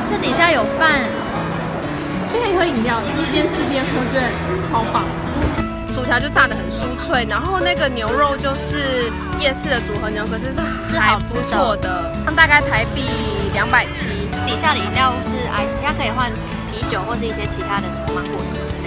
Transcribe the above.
这底下有饭， 可以喝饮料，就是边吃边喝，觉得超棒。薯条就炸得很酥脆，然后那个牛肉就是夜市的组合牛，可是是还不错的，大概台币270。 底下的饮料是 ice，它可以换啤酒或是一些其他的芒果汁。